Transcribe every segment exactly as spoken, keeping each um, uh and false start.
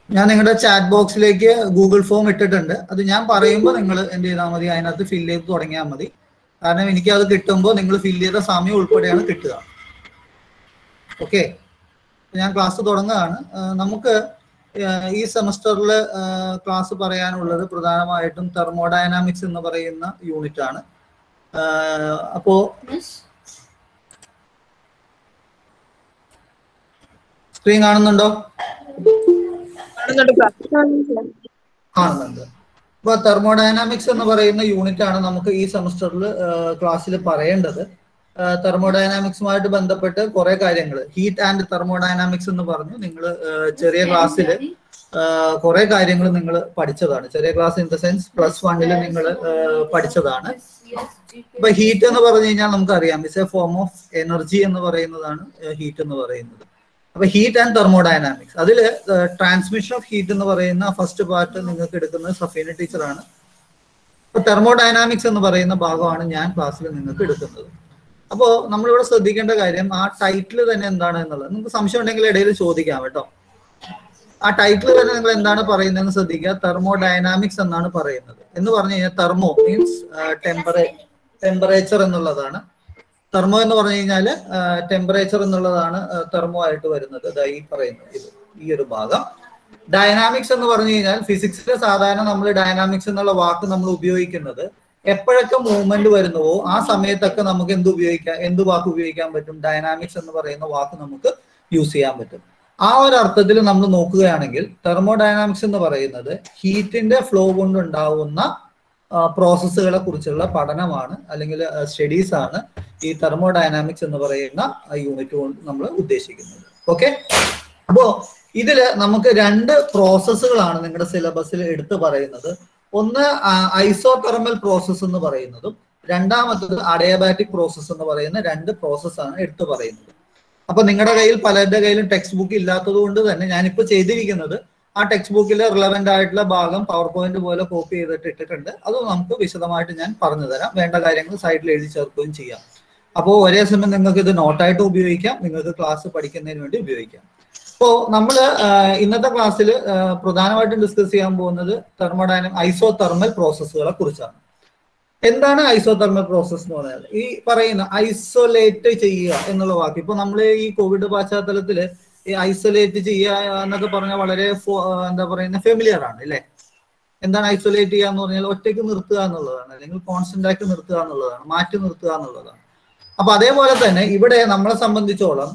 ഞാൻ നിങ്ങളുടെ ചാറ്റ് ബോക്സിലേക്ക് ഗൂഗിൾ ഫോം ഇട്ടിട്ടുണ്ട്. അത് ഞാൻ പറയുമ്പോൾ നിങ്ങൾ എന്ത് ചെയ്താൽ മതി, അതിനകത്ത് ഫില്ല് ചെയ്ത് തുടങ്ങിയാൽ മതി. കാരണം എനിക്ക് അത് കിട്ടുമ്പോൾ നിങ്ങൾ ഫില്ല് ചെയ്ത സമയം ഉൾപ്പെടെയാണ് കിട്ടുക. ഓക്കെ, ഞാൻ ക്ലാസ് തുടങ്ങുകയാണ്. നമുക്ക് ഈ സെമസ്റ്ററിൽ ക്ലാസ് പറയാനുള്ളത് പ്രധാനമായിട്ടും തെർമോഡൈനാമിക്സ് എന്ന് പറയുന്ന യൂണിറ്റ് ആണ്. അപ്പോ സ്ക്രീൻ കാണുന്നുണ്ടോ? കാണുന്നുണ്ട്. അപ്പൊ തെർമോഡൈനാമിക്സ് എന്ന് പറയുന്ന യൂണിറ്റ് ആണ് നമുക്ക് ഈ സെമസ്റ്ററിൽ ക്ലാസ്സിൽ പറയേണ്ടത്. തെർമോഡൈനാമിക്സുമായിട്ട് ബന്ധപ്പെട്ട് കുറെ കാര്യങ്ങൾ, ഹീറ്റ് ആൻഡ് തെർമോഡൈനാമിക്സ് എന്ന് പറഞ്ഞു നിങ്ങൾ ചെറിയ ക്ലാസ്സിൽ കുറെ കാര്യങ്ങൾ നിങ്ങൾ പഠിച്ചതാണ്. ചെറിയ class in the sense plus വണ്ണിൽ നിങ്ങൾ പഠിച്ചതാണ്. ഇപ്പൊ ഹീറ്റ് എന്ന് പറഞ്ഞു കഴിഞ്ഞാൽ നമുക്കറിയാം it's a form of energy എന്ന് പറയുന്നതാണ് ഹീറ്റ് എന്ന് പറയുന്നത്. അപ്പൊ ഹീറ്റ് ആൻഡ് തെർമോഡൈനാമിക്സ്, അതിൽ ട്രാൻസ്മിഷൻ ഓഫ് ഹീറ്റ് എന്ന് പറയുന്ന ഫസ്റ്റ് പാർട്ട് നിങ്ങൾക്ക് എടുക്കുന്നത് സഫീന ടീച്ചറാണ്. അപ്പൊ തെർമോഡൈനാമിക്സ് എന്ന് പറയുന്ന ഭാഗമാണ് ഞാൻ ക്ലാസ്സിൽ നിങ്ങൾക്ക് എടുക്കുന്നത്. അപ്പോൾ നമ്മളിവിടെ ശ്രദ്ധിക്കേണ്ട കാര്യം ആ ടൈറ്റിൽ തന്നെ എന്താണ് എന്നുള്ളത്. നിങ്ങൾക്ക് സംശയം ഉണ്ടെങ്കിൽ ഇടയിൽ ചോദിക്കാം കേട്ടോ. ആ ടൈറ്റിൽ തന്നെ നിങ്ങൾ എന്താണ് പറയുന്നതെന്ന് ശ്രദ്ധിക്കുക. തെർമോഡൈനാമിക്സ് എന്നാണ് പറയുന്നത്. എന്ന് പറഞ്ഞു കഴിഞ്ഞാൽ തെർമോ മീൻസ് ടെമ്പറേ ടെമ്പറേച്ചർ എന്നുള്ളതാണ്. തെർമോ എന്ന് പറഞ്ഞു കഴിഞ്ഞാൽ ടെമ്പറേച്ചർ എന്നുള്ളതാണ് തെർമോ ആയിട്ട് വരുന്നത്. ഈ പറയുന്നത് ഇത് ഈ ഒരു ഭാഗം. ഡൈനാമിക്സ് എന്ന് പറഞ്ഞു കഴിഞ്ഞാൽ ഫിസിക്സിൽ സാധാരണ നമ്മൾ ഡൈനാമിക്സ് എന്നുള്ള വാക്ക് നമ്മൾ ഉപയോഗിക്കുന്നത് എപ്പോഴൊക്കെ മൂവ്മെന്റ് വരുന്നുവോ ആ സമയത്തൊക്കെ നമുക്ക് എന്ത് ഉപയോഗിക്കാം, എന്ത് വാക്ക് ഉപയോഗിക്കാൻ പറ്റും, ഡൈനാമിക്സ് എന്ന് പറയുന്ന വാക്ക് നമുക്ക് യൂസ് ചെയ്യാൻ പറ്റും. ആ ഒരു അർത്ഥത്തിൽ നമ്മൾ നോക്കുകയാണെങ്കിൽ തെർമോഡൈനാമിക്സ് എന്ന് പറയുന്നത് ഹീറ്റിന്റെ ഫ്ലോ കൊണ്ടുണ്ടാവുന്ന പ്രോസസ്സുകളെ കുറിച്ചുള്ള പഠനമാണ്, അല്ലെങ്കിൽ സ്റ്റഡീസ് ആണ് ഈ തെർമോഡൈനാമിക്സ് എന്ന് പറയുന്ന യൂണിറ്റ് കൊണ്ട് നമ്മൾ ഉദ്ദേശിക്കുന്നത്. ഓക്കെ, അപ്പോ ഇതില് നമുക്ക് രണ്ട് പ്രോസസ്സുകളാണ് നിങ്ങളുടെ സിലബസിൽ എടുത്തു പറയുന്നത്. ഒന്ന് ഐസോതെർമൽ പ്രോസസ്സ് എന്ന് പറയുന്നതും രണ്ടാമത്തത് അഡിയബാറ്റിക് പ്രോസസ്സ് എന്ന് പറയുന്ന രണ്ട് പ്രോസസ്സാണ് എടുത്തു പറയുന്നത്. അപ്പൊ നിങ്ങളുടെ കയ്യിൽ പലരുടെ കയ്യിലും ടെക്സ്റ്റ് ബുക്ക് ഇല്ലാത്തത് കൊണ്ട് തന്നെ ഞാനിപ്പോൾ ചെയ്തിരിക്കുന്നത് ആ ടെക്സ്റ്റ് ബുക്കിലെ റിലവൻ്റ് ആയിട്ടുള്ള ഭാഗം പവർ പോയിന്റ് പോലെ കോപ്പി ചെയ്തിട്ട് ഇട്ടിട്ടുണ്ട്. അത് നമുക്ക് വിശദമായിട്ട് ഞാൻ പറഞ്ഞു തരാം. വേണ്ട കാര്യങ്ങൾ സൈഡിൽ എഴുതി ചേർക്കുകയും ചെയ്യാം. അപ്പോൾ ഒരേ സമയം നിങ്ങൾക്ക് ഇത് നോട്ടായിട്ട് ഉപയോഗിക്കാം, നിങ്ങൾക്ക് ക്ലാസ് പഠിക്കുന്നതിന് വേണ്ടി ഉപയോഗിക്കാം. അപ്പോൾ നമ്മൾ ഇന്നത്തെ ക്ലാസ്സിൽ പ്രധാനമായിട്ടും ഡിസ്കസ് ചെയ്യാൻ പോകുന്നത് തെർമോഡൈനാമിക് ഐസോതെർമൽ പ്രോസസ്സുകളെ കുറിച്ചാണ്. എന്താണ് ഐസോതെർമൽ പ്രോസസ് എന്ന് പറഞ്ഞാൽ ഈ പറയുന്ന ഐസൊലേറ്റ് ചെയ്യുക എന്നുള്ള വാക്ക്. ഇപ്പൊ നമ്മൾ ഈ കോവിഡ് പശ്ചാത്തലത്തിൽ ഈ ഐസൊലേറ്റ് ചെയ്യുക എന്നൊക്കെ പറഞ്ഞാൽ വളരെ എന്താ പറയുന്ന ഫെമിലിയർ ആണ് അല്ലേ? എന്താണ് ഐസൊലേറ്റ് ചെയ്യുക എന്ന് പറഞ്ഞാൽ ഒറ്റയ്ക്ക് നിർത്തുക എന്നുള്ളതാണ്, അല്ലെങ്കിൽ കോൺസ്റ്റന്റ് ആയിട്ട് നിർത്തുക എന്നുള്ളതാണ്, മാറ്റി നിർത്തുക എന്നുള്ളതാണ്. അപ്പൊ അതേപോലെ തന്നെ ഇവിടെ നമ്മളെ സംബന്ധിച്ചോളം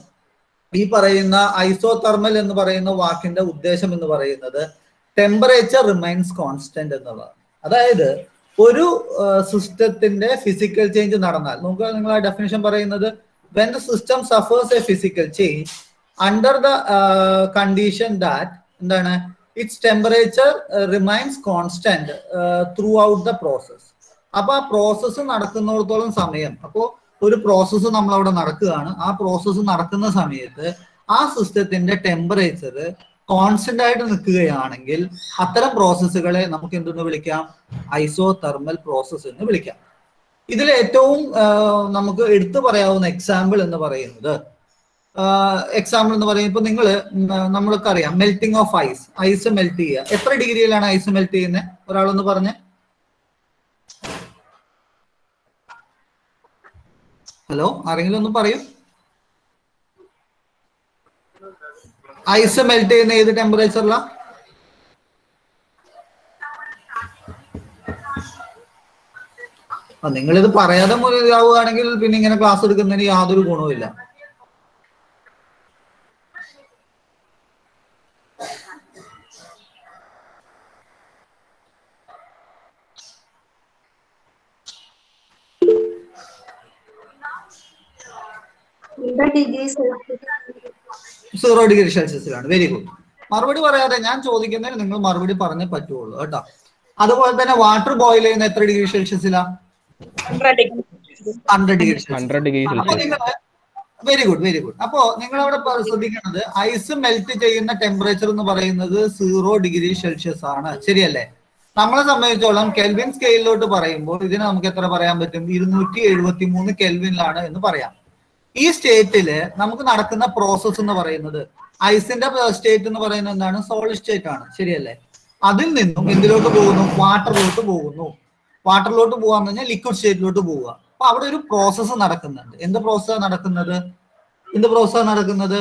ഈ പറയുന്ന ഐസോതെർമൽ എന്ന് പറയുന്ന വാക്കിന്റെ ഉദ്ദേശം എന്ന് പറയുന്നത് ടെമ്പറേച്ചർ റിമൈൻസ് കോൺസ്റ്റന്റ് എന്നുള്ളതാണ്. അതായത് ഒരു സിസ്റ്റത്തിന്റെ ഫിസിക്കൽ ചേഞ്ച് നടന്നാൽ, നമുക്ക് നിങ്ങൾ ആ ഡെഫിനിഷൻ പറയുന്നത് when the system suffers a physical change under the uh, condition that എന്താണ് its temperature uh, remains constant uh, throughout the process. അപ്പൊ ആ പ്രോസസ്സ് നടക്കുന്നിടത്തോളം സമയം, അപ്പോൾ ഒരു പ്രോസസ്സ് നമ്മളവിടെ നടക്കുകയാണ്. ആ പ്രോസസ്സ് നടക്കുന്ന സമയത്ത് ആ സിസ്റ്റത്തിന്റെ ടെമ്പറേച്ചർ കോൺസ്റ്റന്റ് ആയിട്ട് നിൽക്കുകയാണെങ്കിൽ അത്തരം പ്രോസസ്സുകളെ നമുക്ക് എന്തെന്ന് വിളിക്കാം, ഐസോതെർമൽ പ്രോസസ്സ് എന്ന് വിളിക്കാം. ഇതിൽ ഏറ്റവും നമുക്ക് എടുത്തു പറയാവുന്ന എക്സാമ്പിൾ എന്ന് പറയുന്നത് എക്സാമ്പിൾ എന്ന് പറയുന്നത് ഇപ്പൊ നിങ്ങൾ നമ്മൾക്ക് അറിയാം melting of ice. Ice melt ചെയ്യുക. എത്ര ഡിഗ്രിയിലാണ് ഐസ് മെൽറ്റ് ചെയ്യുന്നത്? ഒരാളൊന്ന് പറഞ്ഞേ. ഹലോ, ആരെങ്കിലും ഒന്ന് പറയൂ. ഐസ് മെൽറ്റ് ചെയ്യുന്ന ഏത് ടെമ്പറേച്ചറിലാ? നിങ്ങളിത് പറയാതെ മുതലാവുകയാണെങ്കിൽ പിന്നെ ഇങ്ങനെ ക്ലാസ് എടുക്കുന്നതിന് യാതൊരു ഗുണവുമില്ല. സീറോ ഡിഗ്രി സെൽഷ്യസിലാണ്. Very good. മറുപടി പറയാതെ ഞാൻ ചോദിക്കുന്നതിന് നിങ്ങൾ മറുപടി പറഞ്ഞേ പറ്റുള്ളൂ കേട്ടോ. അതുപോലെ തന്നെ വാട്ടർ ബോയിൽ ചെയ്യുന്ന എത്ര ഡിഗ്രി സെൽഷ്യസിലാ? Hundred degree Celsius. Very good, very good. അപ്പോ നിങ്ങൾ അവിടെ ശ്രദ്ധിക്കേണ്ടത് ഐസ് മെൽറ്റ് ചെയ്യുന്ന ടെമ്പറേച്ചർ എന്ന് പറയുന്നത് സീറോ ഡിഗ്രി സെൽഷ്യസ് ആണ്. ശരിയല്ലേ? നമ്മളെ സംബന്ധിച്ചോളം കെൽവിൻ സ്കെയിലിലോട്ട് പറയുമ്പോൾ ഇതിനെ നമുക്ക് എത്ര പറയാൻ പറ്റും? ഇരുന്നൂറ്റി എഴുപത്തി മൂന്ന് കെൽവിനിലാണ് എന്ന് പറയാം. ഈ സ്റ്റേറ്റില് നമുക്ക് നടക്കുന്ന പ്രോസസ്സ് എന്ന് പറയുന്നത് ഐസിന്റെ സ്റ്റേറ്റ് എന്ന് പറയുന്നത് എന്താണ്? സോളിഡ് സ്റ്റേറ്റ് ആണ്, ശരിയല്ലേ? അതിൽ നിന്നും എന്തിലോട്ട് പോകുന്നു? വാട്ടറിലോട്ട് പോകുന്നു. വാട്ടറിലോട്ട് പോകാന്ന് പറഞ്ഞാൽ ലിക്വിഡ് സ്റ്റേറ്റിലോട്ട് പോവുക. അപ്പൊ അവിടെ ഒരു പ്രോസസ്സ് നടക്കുന്നുണ്ട്. എന്ത് പ്രോസസ്സാണ് നടക്കുന്നത്? എന്ത് പ്രോസസ്സാണ് നടക്കുന്നത്?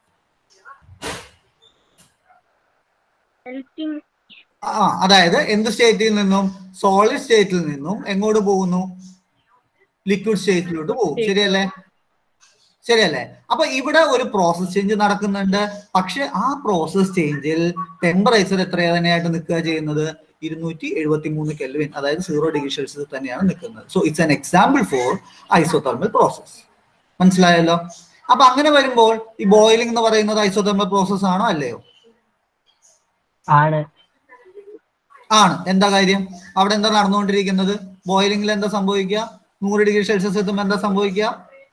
ആ അതായത് എന്ത് സ്റ്റേറ്റിൽ നിന്നും? സോളിഡ് സ്റ്റേറ്റിൽ നിന്നും എങ്ങോട്ട് പോകുന്നു? ലിക്വിഡ് സ്റ്റേറ്റിലോട്ട് പോകും, ശരിയല്ലേ? ശരിയല്ലേ? അപ്പൊ ഇവിടെ ഒരു പ്രോസസ് ചേഞ്ച് നടക്കുന്നുണ്ട്. പക്ഷെ ആ പ്രോസസ് ചേഞ്ചിൽ ടെമ്പറേച്ചർ എത്രയാ തന്നെയായിട്ട് നിൽക്കുക ചെയ്യുന്നത്? ഇരുന്നൂറ്റി എഴുപത്തി മൂന്ന് കെൽവിൻ, അതായത് സീറോ ഡിഗ്രി സെൽഷ്യസ് തന്നെയാണ് നിൽക്കുന്നത്. So it's an example for isothermal process. മനസ്സിലായല്ലോ? അപ്പൊ അങ്ങനെ വരുമ്പോൾ ഈ ബോയിലിംഗ് എന്ന് പറയുന്നത് ഐസോതെർമൽ പ്രോസസ് ആണോ അല്ലയോ? ആണ്. ആണ്. എന്താ കാര്യം? അവിടെ എന്താ നടന്നുകൊണ്ടിരിക്കുന്നത്? ബോയിലിംഗിൽ എന്താ സംഭവിക്കുക? നൂറ് ഡിഗ്രി സെൽഷ്യസ് എത്തുമ്പോൾ എന്താ സംഭവിക്കുക?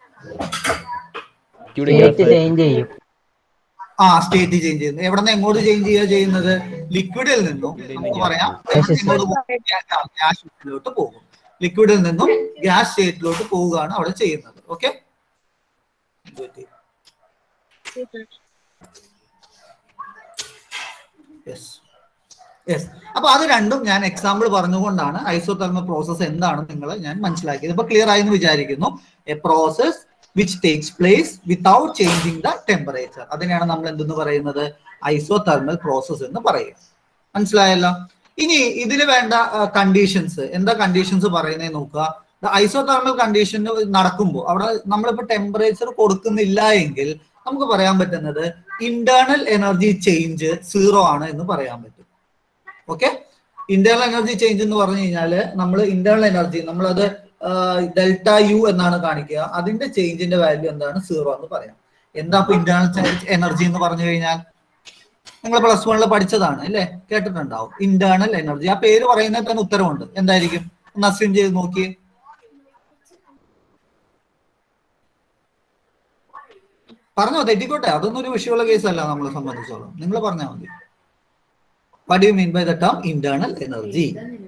ആ സ്റ്റേറ്റ് ചേഞ്ച് ചെയ്യുന്നു. എവിടെ നിന്ന് എങ്ങോട്ട് ചേഞ്ച് ചെയ്യുക ചെയ്യുന്നത്? ലിക്വിഡിൽ നിന്നും നമുക്ക് പറയാം ഗ്യാസ് സ്റ്റേറ്റിലോട്ട് പോകും. ലിക്വിഡിൽ നിന്നും ഗ്യാസ് സ്റ്റേറ്റിലോട്ട് പോവുകയാണ് അവിടെ ചെയ്യുന്നത്. ഓക്കെ, അപ്പൊ അത് രണ്ടും ഞാൻ എക്സാമ്പിൾ പറഞ്ഞുകൊണ്ടാണ് ഐസോതെർമൽ പ്രോസസ് എന്താണെന്ന് നിങ്ങൾ ഞാൻ മനസ്സിലാക്കിയത്. ഇപ്പൊ ക്ലിയർ ആയി എന്ന് വിചാരിക്കുന്നു. A process which takes place without changing the temperature, അതിനെയാണ് നമ്മൾ എന്തെന്ന് പറയുന്നത്? ഐസോതെർമൽ പ്രോസസ് എന്ന് പറയുക. മനസ്സിലായല്ലോ? ഇനി ഇതിന് വേണ്ട കണ്ടീഷൻസ് എന്താ? കണ്ടീഷൻസ് പറയുന്നത് നോക്കുക. ഐസോതെർമൽ കണ്ടീഷൻ നടക്കുമ്പോൾ അവിടെ നമ്മളിപ്പോ ടെമ്പറേച്ചർ കൊടുക്കുന്നില്ല എങ്കിൽ നമുക്ക് പറയാൻ പറ്റുന്നത് ഇന്റേണൽ എനർജി ചേഞ്ച് സീറോ ആണ് എന്ന് പറയാൻ പറ്റും. ഓക്കെ, ഇന്റേണൽ എനർജി ചേഞ്ച് എന്ന് പറഞ്ഞു കഴിഞ്ഞാല് നമ്മൾ ഇന്റേണൽ എനർജി നമ്മളത് ഡെൽറ്റ യു എന്നാണ് കാണിക്കുക. അതിന്റെ ചേഞ്ചിന്റെ വാല്യൂ എന്താണ്? സീറോ എന്ന് പറയാം. എന്താ അപ്പൊ ഇന്റേണൽ എനർജി എന്ന് പറഞ്ഞു കഴിഞ്ഞാൽ? നിങ്ങൾ പ്ലസ് വണ്ണിൽ പഠിച്ചതാണ് അല്ലേ, കേട്ടിട്ടുണ്ടാവും. ഇന്റേണൽ എനർജി, ആ പേര് പറയുന്നതിൽ തന്നെ ഉത്തരവുണ്ട്. എന്തായിരിക്കും? ഒന്ന് അസ്യൂം ചെയ്ത് നോക്കിയേ. പറഞ്ഞോ, തെറ്റിക്കോട്ടെ, അതൊന്നും ഒരു വിഷയമുള്ള കേസല്ല നമ്മളെ സംബന്ധിച്ചോളം. നിങ്ങൾ പറഞ്ഞാൽ മതി. What do you mean by the term internal energy?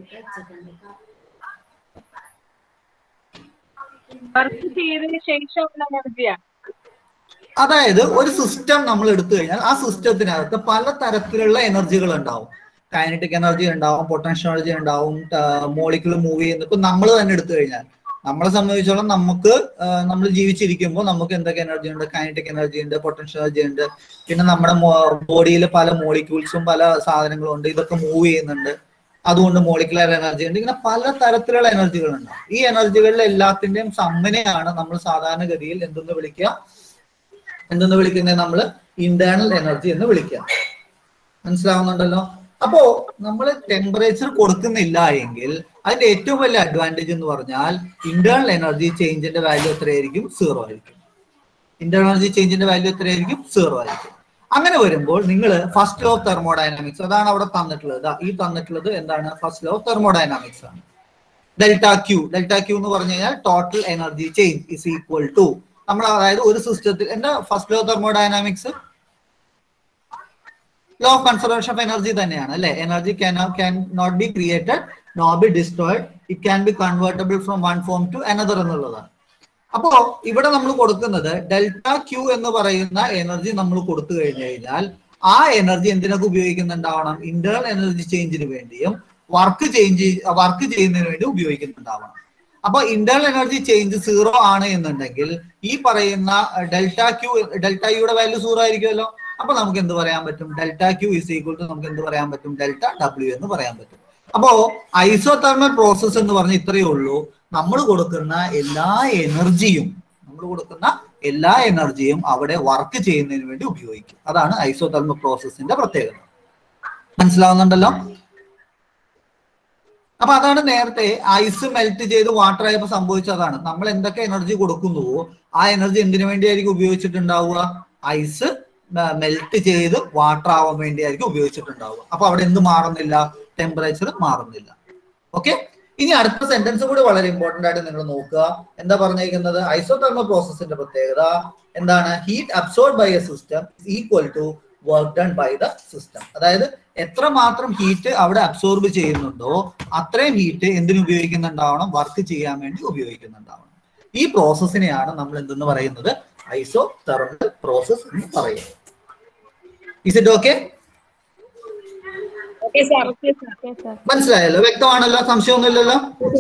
അതായത് ഒരു സിസ്റ്റം നമ്മൾ എടുത്തു കഴിഞ്ഞാൽ ആ സിസ്റ്റത്തിനകത്ത് പല തരത്തിലുള്ള എനർജികൾ ഉണ്ടാവും. കൈനറ്റിക് എനർജി ഉണ്ടാവും, പൊട്ടൻഷ്യൽ എനർജി ഉണ്ടാവും, മോളിക്യൂൾ മൂവ് ചെയ്യുന്ന. ഇപ്പൊ നമ്മൾ തന്നെ എടുത്തു കഴിഞ്ഞാൽ നമ്മളെ സംബന്ധിച്ചോളം നമുക്ക് നമ്മൾ ജീവിച്ചിരിക്കുമ്പോൾ നമുക്ക് എന്തൊക്കെ എനർജി ഉണ്ട്? കൈനറ്റിക് എനർജി ഉണ്ട്, പൊട്ടൻഷ്യൽ എനർജി ഉണ്ട്, പിന്നെ നമ്മുടെ ബോഡിയിൽ പല മോളിക്യൂൾസും പല സാധനങ്ങളും ഉണ്ട്, ഇതൊക്കെ മൂവ് ചെയ്യുന്നുണ്ട്, അതുകൊണ്ട് മോളിക്കുലർ എനർജി ഉണ്ട്. ഇങ്ങനെ പല തരത്തിലുള്ള എനർജികൾ ഉണ്ടാവും. ഈ എനർജികളിൽ എല്ലാത്തിന്റെയും സമ്മനെയാണ് നമ്മൾ സാധാരണഗതിയിൽ എന്തെന്ന് വിളിക്കുക? എന്തെന്ന് വിളിക്കുന്നത്? നമ്മൾ ഇന്റേണൽ എനർജി എന്ന് വിളിക്കുക. മനസ്സിലാവുന്നുണ്ടല്ലോ? അപ്പോ നമ്മൾ ടെമ്പറേച്ചർ കൊടുക്കുന്നില്ല എങ്കിൽ അതിന്റെ ഏറ്റവും വലിയ അഡ്വാൻറ്റേജ് എന്ന് പറഞ്ഞാൽ ഇന്റേണൽ എനർജി ചേഞ്ചിന്റെ വാല്യൂ എത്രയായിരിക്കും? സീറോ ആയിരിക്കും. ഇന്റേണൽ എനർജി ചേഞ്ചിന്റെ വാല്യൂ എത്രയായിരിക്കും? സീറോ ആയിരിക്കും. അങ്ങനെ വരുമ്പോൾ നിങ്ങൾ ഫസ്റ്റ് ലോ ഓഫ് തെർമോഡൈനാമിക്സ്, അതാണ് അവിടെ തന്നിട്ടുള്ളത്. ഈ തന്നിട്ടുള്ളത് എന്താണ്? ഫസ്റ്റ് ലോ ഓഫ് തെർമോഡൈനാമിക്സ് ആണ്. ഡെൽറ്റ ക്യൂ, ഡെൽറ്റ ക്യൂ എന്ന് പറഞ്ഞു കഴിഞ്ഞാൽ total energy change is equal to നമ്മൾ, അതായത് ഒരു സിസ്റ്റത്തിൽ എന്താ first law of thermodynamics? Law of conservation of energy തന്നെയാണ് അല്ലെ? Energy can can not be created not be destroyed, it can be convertible from one form to another എന്നുള്ളതാണ്. അപ്പോ ഇവിടെ നമ്മൾ കൊടുക്കുന്നത് ഡെൽറ്റ ക്യൂ എന്ന് പറയുന്ന എനർജി നമ്മൾ കൊടുത്തു കഴിഞ്ഞു കഴിഞ്ഞാൽ ആ എനർജി എന്തിനൊക്കെ ഉപയോഗിക്കുന്നുണ്ടാവണം? ഇന്റേണൽ എനർജി ചേഞ്ചിന് വേണ്ടിയും വർക്ക് ചേഞ്ച് വർക്ക് ചെയ്യുന്നതിന് വേണ്ടി ഉപയോഗിക്കുന്നുണ്ടാവണം. അപ്പൊ ഇന്റേണൽ എനർജി ചേഞ്ച് സീറോ ആണ് എന്നുണ്ടെങ്കിൽ ഈ പറയുന്ന ഡെൽറ്റ ക്യൂ ഡെൽറ്റ യുടെ വാല്യൂ സീറോ ആയിരിക്കുമല്ലോ. അപ്പൊ നമുക്ക് എന്ത് പറയാൻ പറ്റും? Delta Q is equal to നമുക്ക് എന്ത് പറയാൻ പറ്റും? ഡെൽറ്റ ഡബ്ല്യു എന്ന് പറയാൻ പറ്റും. അപ്പോ ഐസോതെർമൽ പ്രോസസ് എന്ന് പറഞ്ഞ ഇത്രയേ ഉള്ളൂ. നമ്മൾ കൊടുക്കുന്ന എല്ലാ എനർജിയും നമ്മൾ കൊടുക്കുന്ന എല്ലാ എനർജിയും അവിടെ വർക്ക് ചെയ്യുന്നതിന് വേണ്ടി ഉപയോഗിക്കും. അതാണ് ഐസോതെർമൽ പ്രോസസ്സിന്റെ പ്രത്യേകത. മനസ്സിലാവുന്നുണ്ടല്ലോ? അപ്പൊ അതാണ് നേരത്തെ ഐസ് മെൽറ്റ് ചെയ്ത് വാട്ടർ ആയപ്പോൾ സംഭവിച്ചതാണ്. നമ്മൾ എന്തൊക്കെ എനർജി കൊടുക്കുന്നുവോ ആ എനർജി എന്തിനു വേണ്ടിയായിരിക്കും ഉപയോഗിച്ചിട്ടുണ്ടാവുക? ഐസ് മെൽറ്റ് ചെയ്ത് വാട്ടർ ആവാൻ വേണ്ടിയായിരിക്കും ഉപയോഗിച്ചിട്ടുണ്ടാവുക. അപ്പൊ അവിടെ എന്ത് മാറുന്നില്ല? ടെമ്പറേച്ചർ മാറുന്നില്ല. ഓക്കെ, ഇനി അടുത്ത സെന്റൻസ് കൂടി വളരെ ഇമ്പോർട്ടന്റ് ആയിട്ട് നിങ്ങൾ നോക്കുക. എന്താ പറഞ്ഞിരിക്കുന്നത്? ഐസോതെർമൽ പ്രോസസ്സിന്റെ പ്രത്യേകത എന്താണ്? Heat absorb by a system equal to work done by the system. അതായത് എത്രമാത്രം ഹീറ്റ് അവിടെ അബ്സോർബ് ചെയ്യുന്നുണ്ടോ അത്രയും ഹീറ്റ് എന്തിനു ഉപയോഗിക്കുന്നുണ്ടാവണം? വർക്ക് ചെയ്യാൻ വേണ്ടി ഉപയോഗിക്കുന്നുണ്ടാവണം. ഈ പ്രോസസ്സിനെയാണ് നമ്മൾ എന്തെന്ന് പറയുന്നത്? ഐസോതെർമൽ പ്രോസസ് എന്ന് പറയുന്നത്. Is it okay? മനസ്സിലായല്ലോ? വ്യക്തമാണല്ലോ? സംശയമൊന്നുമില്ലല്ലോ?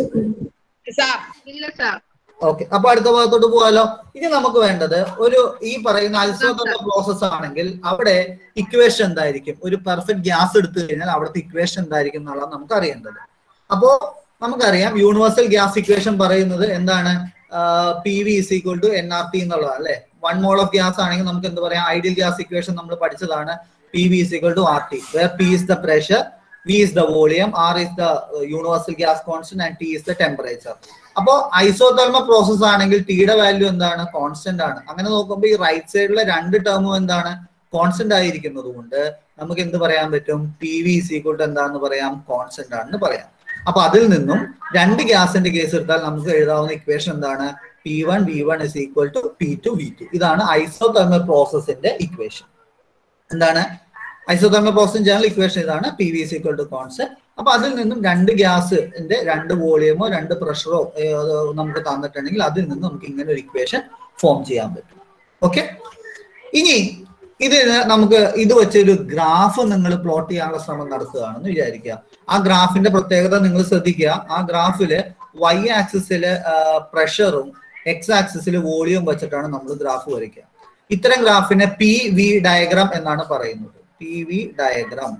ഓക്കെ, അപ്പൊ അടുത്ത ഭാഗത്തോട്ട് പോകാലോ. ഇനി നമുക്ക് വേണ്ടത് ഒരു ഈ പറയുന്ന ഐസോതെർമൽ പ്രോസസ് ആണെങ്കിൽ അവിടെ ഇക്വേഷൻ എന്തായിരിക്കും? ഒരു പെർഫെക്റ്റ് ഗ്യാസ് എടുത്തു കഴിഞ്ഞാൽ അവിടുത്തെ ഇക്വേഷൻ എന്തായിരിക്കും എന്നുള്ളത് നമുക്ക് അറിയേണ്ടത്. അപ്പോ നമുക്കറിയാം യൂണിവേഴ്സൽ ഗ്യാസ് ഇക്വേഷൻ പറയുന്നത് എന്താണ്? P V is equal to N R T എന്നുള്ളതാണ് അല്ലെ. വൺ മോൾ ഓഫ് ഗ്യാസ് ആണെങ്കിൽ നമുക്ക് എന്ത് പറയാം? ഐഡിയൽ ഗ്യാസ് ഇക്വേഷൻ നമ്മൾ പഠിച്ചതാണ്. P V is equal to R T, where P is the pressure, V is the volume, R is the uh, universal gas constant, and T is the temperature. അപ്പോൾ isothermal process ആണെങ്കിൽ ടിയുടെ value എന്താണ്? Constant ആണ്. അങ്ങനെ നോക്കുമ്പോൾ ഈ right സൈഡിലെ രണ്ട് ടേമും എന്താണ്? കോൺസ്റ്റന്റ് ആയിരിക്കുന്നത് കൊണ്ട് നമുക്ക് എന്ത് പറയാൻ പറ്റും? P V is equal to എന്താന്ന് പറയാം? കോൺസ്റ്റന്റ് ആണെന്ന് പറയാം. അപ്പൊ അതിൽ നിന്നും രണ്ട് ഗ്യാസിന്റെ കേസ് എടുത്താൽ നമുക്ക് എഴുതാവുന്ന ഇക്വേഷൻ എന്താണ്? P one V one is equal to P two V two. ഇതാണ് ഐസോതെർമൽ പ്രോസസിന്റെ ഇക്വേഷൻ. എന്താണ് ഐസോതെർമൽ പ്രോസസ് ജനറൽ ഇക്വേഷൻ? ഇതാണ് P V is equal to constant. അപ്പൊ അതിൽ നിന്നും രണ്ട് ഗ്യാസിന്റെ രണ്ട് വോളിയമോ രണ്ട് പ്രഷറോ നമുക്ക് തന്നിട്ടുണ്ടെങ്കിൽ അതിൽ നിന്ന് നമുക്ക് ഇങ്ങനെ ഒരു ഇക്വേഷൻ ഫോം ചെയ്യാൻ പറ്റും. ഓക്കെ, ഇനി ഇത് നമുക്ക് ഇത് വെച്ചൊരു ഗ്രാഫ് നിങ്ങൾ പ്ലോട്ട് ചെയ്യാനുള്ള ശ്രമം നടത്തുകയാണെന്ന് വിചാരിക്കുക. ആ ഗ്രാഫിന്റെ പ്രത്യേകത നിങ്ങൾ ശ്രദ്ധിക്കുക. ആ ഗ്രാഫില് വൈ ആക്സിസില് പ്രഷറും എക്സ് ആക്സിസില് വോളിയം വെച്ചിട്ടാണ് നമ്മൾ ഗ്രാഫ് വരയ്ക്കുക. ഇത്തരം ഗ്രാഫിനെ പി വി ഡയഗ്രാം എന്നാണ് പറയുന്നത്. P V diagram.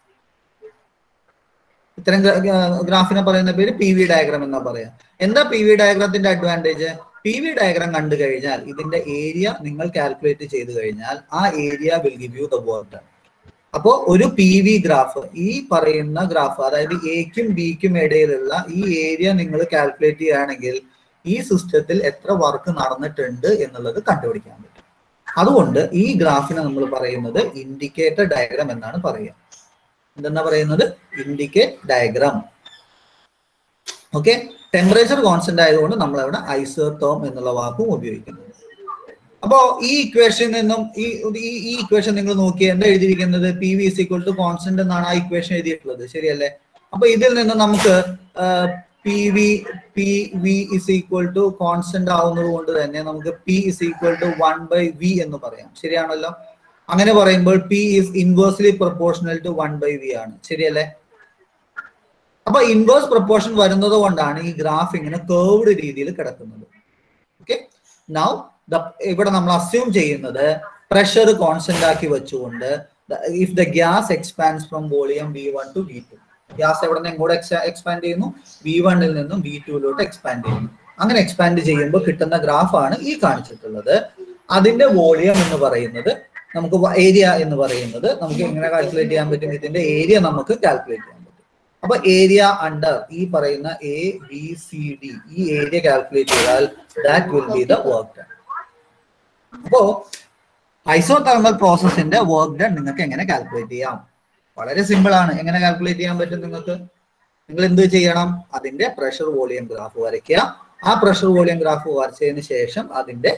ഇത്തരം ഗ്രാഫിനെ പറയുന്ന പേര് പി വി ഡയഗ്രാം എന്നാ പറയാ. എന്താ പി വി ഡയഗ്രാമത്തിന്റെ അഡ്വാൻറ്റേജ്? പി വി ഡയഗ്രാം കണ്ടു കഴിഞ്ഞാൽ ഇതിന്റെ ഏരിയ നിങ്ങൾ കാൽക്കുലേറ്റ് ചെയ്ത് കഴിഞ്ഞാൽ ആ area will give you the work done. അപ്പോ ഒരു പി വി ഗ്രാഫ്, ഈ പറയുന്ന ഗ്രാഫ്, അതായത് എക്കും ബിക്കും ഇടയിലുള്ള ഈ ഏരിയ നിങ്ങൾ കാൽക്കുലേറ്റ് ചെയ്യുകയാണെങ്കിൽ ഈ സിസ്റ്റത്തിൽ എത്ര വർക്ക് നടന്നിട്ടുണ്ട് എന്നുള്ളത് കണ്ടുപിടിക്കാൻ പറ്റും. അതുകൊണ്ട് ഈ ഗ്രാഫിനെ നമ്മൾ പറയുന്നത് ഇൻഡിക്കേറ്റർ ഡയഗ്രാം എന്നാണ് പറയുക. എന്തെന്നാ പറയുന്നത്? Indicate diagram. Okay, temperature constant ആയതുകൊണ്ട് നമ്മൾ അവിടെ ഐസോതെർം എന്നുള്ള വാക്കും ഉപയോഗിക്കുന്നത്. അപ്പോ ഈ ഇക്വേഷനിൽ നിന്നും ഈ ഈ ഇക്വേഷൻ നിങ്ങൾ നോക്കിയാൽ എന്താ എഴുതിയിരിക്കുന്നത്? P V is equal to constant എന്നാണ് ആ ഇക്വേഷൻ എഴുതിയിട്ടുള്ളത്, ശരിയല്ലേ? അപ്പൊ ഇതിൽ നിന്ന് നമുക്ക് P V P V is equal to constant ആവുന്നത് കൊണ്ട് തന്നെ നമുക്ക് P is equal to one by V എന്ന് പറയാം, ശരിയാണല്ലോ? അങ്ങനെ പറയുമ്പോൾ P is inversely proportional to one by V ആണ്, ശരിയല്ലേ? അപ്പൊ ഇൻവേഴ്സ് പ്രൊപ്പോർഷൻ വരുന്നത് കൊണ്ടാണ് ഈ ഗ്രാഫ് ഇങ്ങനെ കേർവ്ഡ് രീതിയിൽ കിടക്കുന്നത്. ഓക്കെ, നൗ ഇവിടെ നമ്മൾ അസ്യൂം ചെയ്യുന്നത് പ്രഷർ കോൺസ്റ്റന്റ് ആക്കി വെച്ചുകൊണ്ട് if the gas expands from volume V one to V two, gas എവിടെ നിന്ന് എങ്ങോട്ട് എക്സ്പാൻഡ് ചെയ്യുന്നു? വി വണ്ണിൽ നിന്നും വി ടുവിലോട്ട് എക്സ്പാൻഡ് ചെയ്യുന്നു. അങ്ങനെ എക്സ്പാൻഡ് ചെയ്യുമ്പോൾ കിട്ടുന്ന ഗ്രാഫാണ് ഈ കാണിച്ചിട്ടുള്ളത്. അതിന്റെ വോളിയം എന്ന് പറയുന്നത് നമുക്ക് ഏരിയ എന്ന് പറയുന്നത് നമുക്ക് എങ്ങനെ കാൽക്കുലേറ്റ് ചെയ്യാൻ പറ്റും? ഇതിന്റെ ഏരിയ നമുക്ക് കാൽക്കുലേറ്റ് ചെയ്യാൻ പറ്റും. അപ്പൊ ഏരിയ അണ്ടർ ഈ പറയുന്ന എ ബി സി ഡി, ഈ ഏരിയ കാൽക്കുലേറ്റ് ചെയ്താൽ that will be the work done. അപ്പോ ഐസോതെർമൽ പ്രോസസിന്റെ വർക്ക് ഡൺ നിങ്ങൾക്ക് എങ്ങനെ കാൽക്കുലേറ്റ് ചെയ്യാം? വളരെ സിമ്പിൾ ആണ്. എങ്ങനെ കാൽക്കുലേറ്റ് ചെയ്യാൻ പറ്റും നിങ്ങൾക്ക്? നിങ്ങൾ എന്ത് ചെയ്യണം? അതിന്റെ പ്രഷർ വോളിയം ഗ്രാഫ് വരയ്ക്കുക. ആ പ്രഷർ വോളിയം ഗ്രാഫ് വരച്ചതിന് ശേഷം അതിന്റെ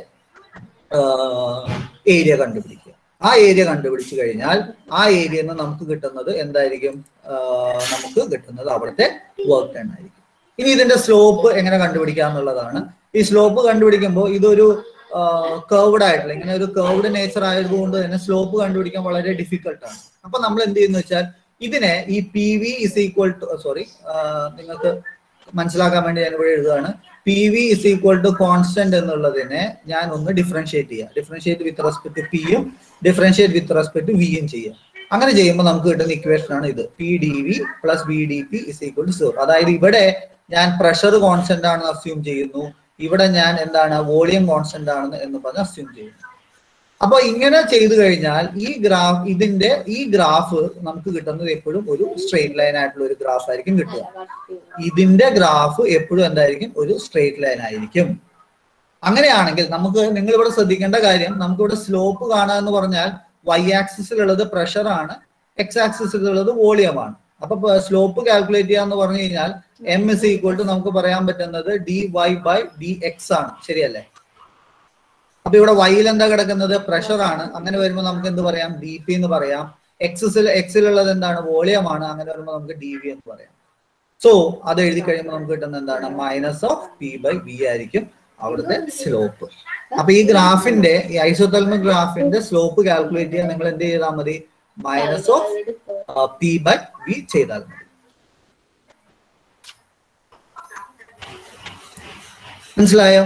ഏരിയ കണ്ടുപിടിക്കുക. ആ ഏരിയ കണ്ടുപിടിച്ചു കഴിഞ്ഞാൽ ആ ഏരിയയിൽ നിന്ന് നമുക്ക് കിട്ടുന്നത് എന്തായിരിക്കും? നമുക്ക് കിട്ടുന്നത് അവിടുത്തെ വർക്ക് ഡൺ ആയിരിക്കും. ഇനി ഇതിന്റെ സ്ലോപ്പ് എങ്ങനെ കണ്ടുപിടിക്കുക എന്നുള്ളതാണ്. ഈ സ്ലോപ്പ് കണ്ടുപിടിക്കുമ്പോൾ ഇതൊരു കേർവ്ഡ് ആയിട്ടുള്ള ഇങ്ങനെ ഒരു കേർവ്ഡ് നേച്ചർ ആയതുകൊണ്ട് തന്നെ സ്ലോപ്പ് കണ്ടുപിടിക്കാൻ വളരെ ഡിഫിക്കൽട്ടാണ്. അപ്പൊ നമ്മൾ എന്ത് ചെയ്യുന്ന വെച്ചാൽ ഇതിനെ ഈ P V is equal to sorry നിങ്ങൾക്ക് മനസ്സിലാക്കാൻ വേണ്ടി ഞാൻ ഇവിടെ എഴുതുകയാണ്. P V is equal to constant എന്നുള്ളതിനെ ഞാൻ ഒന്ന് ഡിഫറൻഷിയേറ്റ് ചെയ്യാം. ഡിഫറൻഷിയേറ്റ് വിത്ത് റെസ്പെക്ട് ടു പിയും ഡിഫറൻഷിയേറ്റ് വിത്ത് റെസ്പെക്ട് ടു വിയും ചെയ്യാം. അങ്ങനെ ചെയ്യുമ്പോൾ നമുക്ക് കിട്ടുന്ന ഇക്വേഷൻ ആണ് ഇത്. P D V plus V D P is equal to zero. അതായത് ഇവിടെ ഞാൻ പ്രഷർ കോൺസ്റ്റന്റ് ആണെന്ന് അസ്യൂം ചെയ്യുന്നു, ഇവിടെ ഞാൻ എന്താണ് വോളിയം കോൺസ്റ്റന്റ് ആണെന്ന് എന്ന് പറഞ്ഞ് അസ്യൂം ചെയ്യുന്നു. അപ്പൊ ഇങ്ങനെ ചെയ്തു കഴിഞ്ഞാൽ ഈ ഗ്രാഫ് ഇതിന്റെ ഈ ഗ്രാഫ് നമുക്ക് കിട്ടുന്നത് എപ്പോഴും ഒരു സ്ട്രെയിറ്റ് ലൈൻ ആയിട്ടുള്ള ഒരു ഗ്രാഫ് ആയിരിക്കും കിട്ടുക. ഇതിന്റെ ഗ്രാഫ് എപ്പോഴും എന്തായിരിക്കും? ഒരു സ്ട്രെയിറ്റ് ലൈൻ ആയിരിക്കും. അങ്ങനെയാണെങ്കിൽ നമുക്ക് നിങ്ങൾ ഇവിടെ ശ്രദ്ധിക്കേണ്ട കാര്യം, നമുക്കിവിടെ സ്ലോപ്പ് കാണുക എന്ന് പറഞ്ഞാൽ വൈ ആക്സിസിലുള്ളത് പ്രഷർ ആണ്, എക്സ് ആക്സിസിലുള്ളത് വോളിയം ആണ്. അപ്പൊ സ്ലോപ്പ് കാൽക്കുലേറ്റ് ചെയ്യാന്ന് പറഞ്ഞു കഴിഞ്ഞാൽ എം ഇസ് ഈക്വൽ ടു നമുക്ക് പറയാൻ പറ്റുന്നത് D Y by D X ആണ്, ശരിയല്ലേ? അപ്പൊ ഇവിടെ വൈയിൽ എന്താ കിടക്കുന്നത്? പ്രഷർ ആണ്. അങ്ങനെ വരുമ്പോൾ നമുക്ക് എന്ത് പറയാം? ഡി പി എന്ന് പറയാം. എക്സിൽ എക്സിലുള്ളത് എന്താണ്? വോളിയം ആണ്. അങ്ങനെ വരുമ്പോൾ നമുക്ക് ഡി വി എന്ന് പറയാം. സോ അത് എഴുതി കഴിയുമ്പോൾ നമുക്ക് കിട്ടുന്നത് എന്താണ്? Minus of P by V ആയിരിക്കും. അവിടുത്തെ സ്ലോപ്പ്. അപ്പൊ ഈ ഗ്രാഫിന്റെ ഈ ഐസോതെർമൽ ഗ്രാഫിന്റെ സ്ലോപ്പ് കാൽക്കുലേറ്റ് ചെയ്യാൻ നിങ്ങൾ എന്ത് ചെയ്താൽ മതി? Minus of P by V ചെയ്താൽ മതി. മനസ്സിലായോ?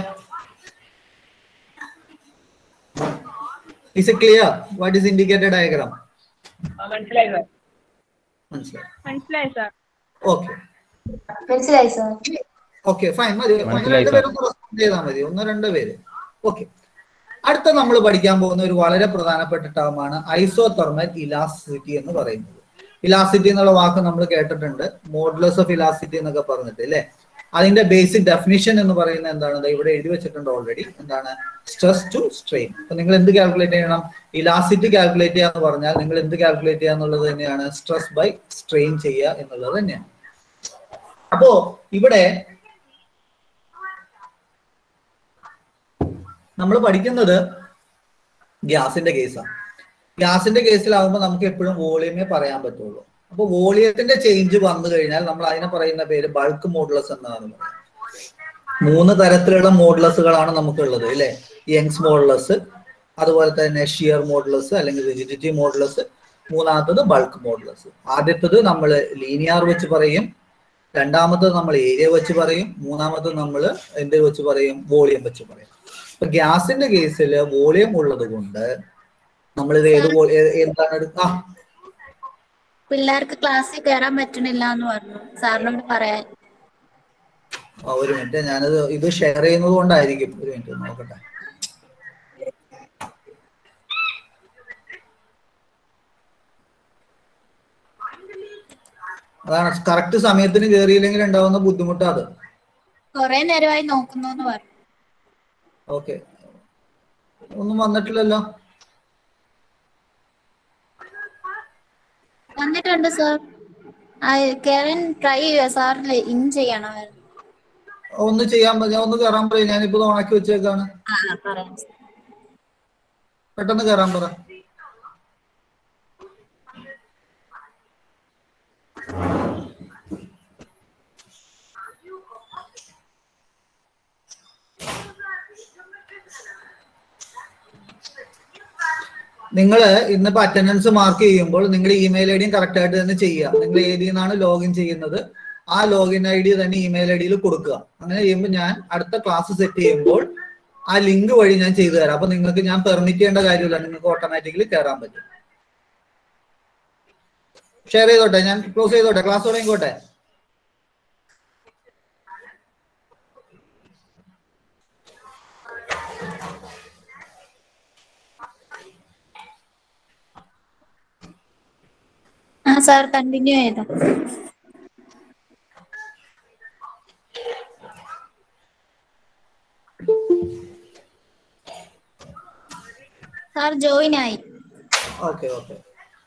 Is it clear? What is indicator diagram? മനസ്സിലായി സർ. മനസ്സിലായി. മനസ്സിലായി സർ. ഓക്കെ മനസ്സിലായി സർ. Okay fine. മതി. ഒന്ന് രണ്ട് പേര് റെസ്പോണ്ട് ചെയ്താൽ മതി. ഒന്ന് രണ്ട് പേര്. ഓക്കെ. അടുത്ത നമ്മൾ പഠിക്കാൻ പോകുന്ന ഒരു വളരെ പ്രധാനപ്പെട്ട ടേമാണ് ഐസോതെർമൽ ഇലാസ്റ്റിസിറ്റി എന്ന് പറയുന്നത്. ഇലാസ്റ്റിസിറ്റി എന്നുള്ള വാക്ക് നമ്മൾ കേട്ടിട്ടുണ്ട്. മോഡുലസ് ഓഫ് ഇലാസ്റ്റിസിറ്റി എന്നൊക്കെ പറഞ്ഞിട്ട് അല്ലേ? അതിന്റെ ബേസിക് ഡെഫിനിഷൻ എന്ന് പറയുന്നത് എന്താണ്? ഇവിടെ എഴുതി വെച്ചിട്ടുണ്ട് ഓൾറെഡി. എന്താണ്? Stress to strain. അപ്പൊ നിങ്ങൾ എന്ത് കാൽക്കുലേറ്റ് ചെയ്യണം? ഇലാസ്റ്റിസിറ്റി കാൽക്കുലേറ്റ് ചെയ്യാന്ന് പറഞ്ഞാൽ നിങ്ങൾ എന്ത് കാൽക്കുലേറ്റ് ചെയ്യുക എന്നുള്ളത് തന്നെയാണ് സ്ട്രെസ് ബൈ സ്ട്രെയിൻ ചെയ്യുക എന്നുള്ളത് തന്നെയാണ്. അപ്പോ ഇവിടെ നമ്മൾ പഠിക്കുന്നത് ഗ്യാസിന്റെ കേസാണ്. ഗ്യാസിന്റെ കേസിലാവുമ്പോൾ നമുക്ക് എപ്പോഴും വോളിയമേ പറയാൻ പറ്റുള്ളൂ. അപ്പൊ വോളിയത്തിന്റെ ചേഞ്ച് വന്നു കഴിഞ്ഞാൽ നമ്മൾ അതിനെ പറയുന്ന പേര് ബൾക്ക് മോഡുലസ് എന്നാണ് പറയുന്നത്. മൂന്ന് തരത്തിലുള്ള മോഡുലസുകളാണ് നമുക്കുള്ളത് അല്ലെ? യങ്സ് മോഡുലസ്, അതുപോലെ തന്നെ ഷിയർ മോഡുലസ് അല്ലെങ്കിൽ റിജിഡിറ്റി മോഡുലസ്, മൂന്നാമത്തത് ബൾക്ക് മോഡുലസ്. ആദ്യത്തത് നമ്മൾ ലീനിയർ വെച്ച് പറയും, രണ്ടാമത്തത് നമ്മൾ ഏരിയ വെച്ച് പറയും, മൂന്നാമത്തത് നമ്മൾ എന്ത് വെച്ച് പറയും? വോളിയം വെച്ച് പറയും. ഇപ്പൊ ഗ്യാസിന്റെ കേസിൽ വോളിയം ഉള്ളത് കൊണ്ട് നമ്മളിത് ഏത് എന്താണ് എടുക്കുക? പിള്ളേർക്ക് ക്ലാസ്സിൽ കയറാൻ പറ്റണില്ല എന്ന് പറഞ്ഞു സാറിനോട് പറയാൻ. ഒരു മിനിറ്റ്, ഞാനത് ഇത് ഷെയർ ചെയ്യുന്നത് കൊണ്ടായിരിക്കും. ഒരു മിനിറ്റ് നോക്കട്ടെ. അതാണ് കറക്റ്റ് സമയത്തിന് കയറിയില്ലെങ്കിൽ ഉണ്ടാവുന്ന ബുദ്ധിമുട്ട്. അത് കൊറേ നേരമായി നോക്കുന്നു എന്ന് പറഞ്ഞു. ഓക്കെ, ഒന്നും വന്നിട്ടില്ലല്ലോ. വന്നിട്ടുണ്ട് സർ. കയറാൻ ട്രൈ ചെയ്യുക സാറിൽ ഇൻ ചെയ്യണമായിരുന്നു. ഒന്ന് ചെയ്യാൻ ഞാൻ ഒന്ന് കയറാൻ പറയും. ഞാനിപ്പോ ഓണാക്കി വെച്ചേക്കാണ്. പെട്ടെന്ന് കയറാൻ പറ. നിങ്ങൾ ഇന്നിപ്പോ അറ്റൻഡൻസ് മാർക്ക് ചെയ്യുമ്പോൾ നിങ്ങൾ ഇമെയിൽ ഐ ഡിയും കറക്റ്റ് ആയിട്ട് തന്നെ ചെയ്യുക. നിങ്ങൾ ഏതിൽ നിന്നാണ് ലോഗിൻ ചെയ്യുന്നത് ആ ലോഗിൻ ഐ ഡി തന്നെ ഇമെയിൽ ഐ ഡിയിൽ കൊടുക്കുക. അങ്ങനെ ചെയ്യുമ്പോൾ ഞാൻ അടുത്ത ക്ലാസ് സെറ്റ് ചെയ്യുമ്പോൾ ആ ലിങ്ക് വഴി ഞാൻ ചെയ്തു തരാം. അപ്പൊ നിങ്ങൾക്ക് ഞാൻ പെർമിറ്റ് ചെയ്യേണ്ട കാര്യമില്ല, നിങ്ങൾക്ക് ഓട്ടോമാറ്റിക്കലി കയറാൻ പറ്റും. ഷെയർ ചെയ്തോട്ടെ, ഞാൻ ക്ലോസ് ചെയ്തോട്ടെ, ക്ലാസ് തുടങ്ങിക്കോട്ടെ. ആ സാർ കണ്ടിന്യൂ ചെയ്തോ. സാർ ജോയിൻ ആയി. Okay okay.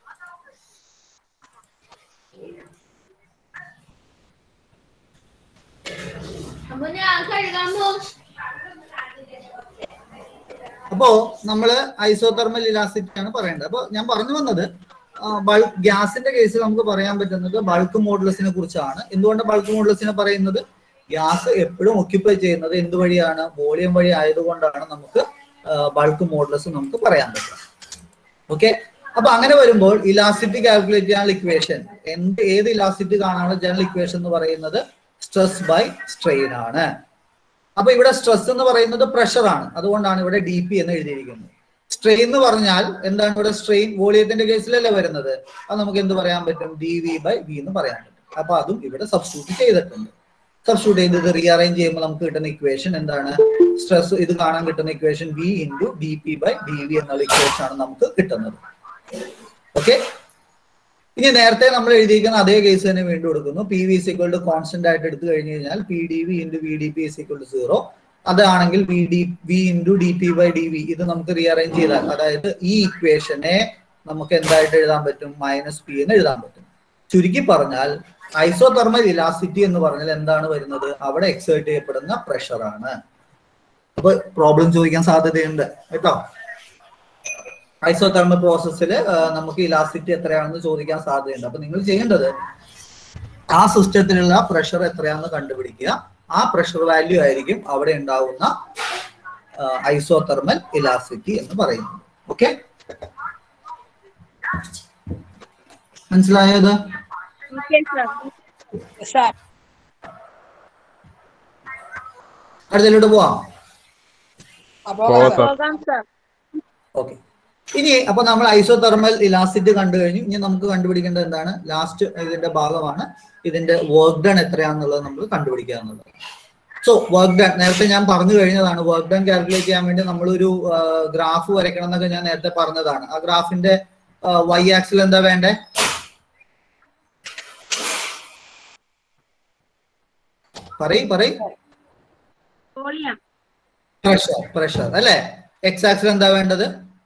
അപ്പോ നമ്മള് ഐസോതെർമൽ ഇലാസ്റ്റിസിറ്റി ആണ് പറയേണ്ടത്. അപ്പൊ ഞാൻ പറഞ്ഞു വന്നത് ബൾക്ക് ഗ്യാസിന്റെ കേസിൽ നമുക്ക് പറയാൻ പറ്റുന്നത് ബൾക്ക് മോഡുലസിനെ കുറിച്ചാണ്. എന്തുകൊണ്ട് ബൾക്ക് മോഡുലസിനെ പറയുന്നത്? ഗ്യാസ് എപ്പോഴും ഒക്യുപ്പൈ ചെയ്യുന്നത് എന്ത് വഴിയാണ്? വോളിയം വഴി ആയതുകൊണ്ടാണ് നമുക്ക് ബൾക്ക് മോഡുലസ് നമുക്ക് പറയാൻ പറ്റും. ഓക്കെ, അപ്പൊ അങ്ങനെ വരുമ്പോൾ ഇലാസ്റ്റിസിറ്റി കാൽക്കുലേറ്റ് ചെയ്യാനുള്ള ഇക്വേഷൻ എന്ത് ഏത് ഇലാസ്റ്റിസിറ്റി കാണാനുള്ള ജനറൽ ഇക്വേഷൻ എന്ന് പറയുന്നത് സ്ട്രെസ് ബൈ സ്ട്രെയിൻ ആണ്. അപ്പൊ ഇവിടെ സ്ട്രെസ് എന്ന് പറയുന്നത് പ്രഷർ ആണ്, അതുകൊണ്ടാണ് ഇവിടെ ഡി പി എന്ന് എഴുതിയിരിക്കുന്നത്. സ്ട്രെയിൻ എന്ന് പറഞ്ഞാൽ എന്താണ്? ഇവിടെ സ്ട്രെയിൻ വോളിയത്തിന്റെ കേസിലല്ലേ വരുന്നത്. അത് നമുക്ക് എന്ത് പറയാൻ പറ്റും? ഡി വി ബൈ വി എന്ന് പറയാൻ പറ്റും. അപ്പൊ അതും ഇവിടെ സബ്സ്റ്റിറ്റ്യൂട്ട് ചെയ്തിട്ടുണ്ട്. സബ്സ്റ്റിറ്റ്യൂട്ട് ചെയ്ത് ഇത് റീഅറേഞ്ച് ചെയ്യുമ്പോൾ നമുക്ക് കിട്ടുന്ന ഇക്വേഷൻ എന്താണ്? സ്ട്രെസ് ഇത് കാണാൻ കിട്ടുന്ന equation V into D P by D V എന്നുള്ള ഇക്വേഷൻ ആണ് നമുക്ക് കിട്ടുന്നത്. ഓക്കെ, ഇനി നേരത്തെ നമ്മൾ എഴുതിയിരിക്കുന്ന അതേ കേസ് തന്നെ വീണ്ടും എടുക്കുന്നു. P V is equal to constant ആയിട്ട് എടുത്തു കഴിഞ്ഞ് കഴിഞ്ഞാൽ P D V into V D P is equal to zero. അതാണെങ്കിൽ V D V into D P by D V ഇത് നമുക്ക് റീഅറേഞ്ച് ചെയ്താൽ, അതായത് ഈ ഇക്വേഷനെ നമുക്ക് എന്തായിട്ട് എഴുതാൻ പറ്റും? മൈനസ് പി എന്ന് എഴുതാൻ പറ്റും. ചുരുക്കി പറഞ്ഞാൽ ഐസോതെർമൽ ഇലാസ്റ്റിസിറ്റി എന്ന് പറഞ്ഞാൽ എന്താണ് വരുന്നത്? അവിടെ എക്സേർട്ട് ചെയ്യപ്പെടുന്ന പ്രഷറാണ്. അപ്പൊ പ്രോബ്ലം ചോദിക്കാൻ സാധ്യതയുണ്ട് കേട്ടോ. ഐസോതെർമൽ പ്രോസസ്സിൽ നമുക്ക് ഇലാസ്റ്റിസിറ്റി എത്രയാണെന്ന് ചോദിക്കാൻ സാധ്യതയുണ്ട്. അപ്പൊ നിങ്ങൾ ചെയ്യേണ്ടത് ആ സിസ്റ്റത്തിലുള്ള പ്രഷർ എത്രയാണെന്ന് കണ്ടുപിടിക്കുക. ആ പ്രഷർ വാല്യൂ ആയിരിക്കും അവിടെ ഉണ്ടാവുന്ന ഐസോതെർമൽ ഇലാസ്റ്റിസിറ്റി എന്ന് പറയുന്നത്. ഓക്കെ, മനസ്സിലായത്? അടുത്തതിലോട്ട് പോവാം. ഓക്കെ, ഇനി അപ്പൊ നമ്മൾ ഐസോതെർമൽ ഇലാസ്റ്റിസിറ്റി കണ്ടു കഴിഞ്ഞു. ഇനി നമുക്ക് കണ്ടുപിടിക്കേണ്ടത് എന്താണ്? ലാസ്റ്റ് ഇതിന്റെ ഭാഗമാണ്. ഇതിന്റെ വർക്ക് ഡൺ എത്രയാണെന്നുള്ളത് നമ്മൾ കണ്ടുപിടിക്കുക എന്നുള്ളത്. സോ വർക്ക് ഡൺ നേരത്തെ ഞാൻ പറഞ്ഞു കഴിഞ്ഞതാണ്. വർക്ക് ഡൺ കാൽക്കുലേറ്റ് ചെയ്യാൻ വേണ്ടി നമ്മളൊരു ഗ്രാഫ് വരയ്ക്കണം എന്നൊക്കെ ഞാൻ നേരത്തെ പറഞ്ഞതാണ്. ആ ഗ്രാഫിന്റെ വൈ ആക്സിൽ എന്താ വേണ്ടേ? പറയ് പറയ് പ്രഷർ പ്രഷർ അല്ലെ. എക്സ് ആക്സിൽ എന്താ വേണ്ടത്?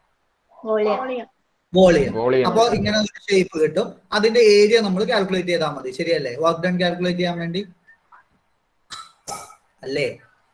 വോളിയം. അപ്പൊ ഇങ്ങനെ ഒരു ഷേപ്പ് കിട്ടും. അതിന്റെ ഏരിയ നമ്മൾ കാൽക്കുലേറ്റ് ചെയ്താൽ മതി. ശരിയല്ലേ? വർക്ക് ഡൺ കാൽക്കുലേറ്റ് ചെയ്യാൻ വേണ്ടി അല്ലേ?